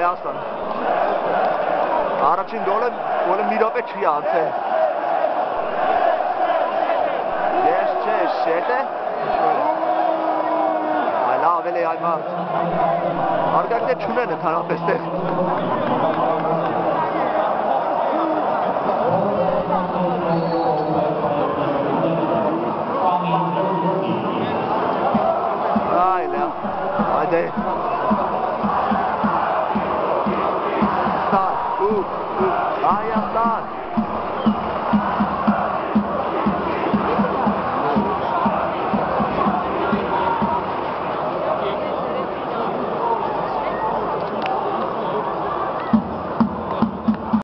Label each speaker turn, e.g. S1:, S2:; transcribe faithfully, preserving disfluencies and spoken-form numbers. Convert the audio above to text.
S1: Aslan. Առաջին գոլը գոլը մի րոպե չի անցել։ Ես չէ, շետ է։ Այլ ավելի այմա արգակներ չունեն ընդհանրապես տեղ։ Այլ է, այդե։ Start, ooh, ooh, Hayatlar.